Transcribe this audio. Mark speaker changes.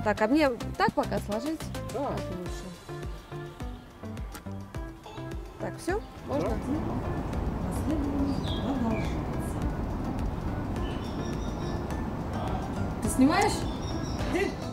Speaker 1: Так, а мне так пока сложить?
Speaker 2: Да.
Speaker 1: Так лучше. Так, все? Можно?
Speaker 2: Да.
Speaker 1: Расследование продолжается. Ты снимаешь?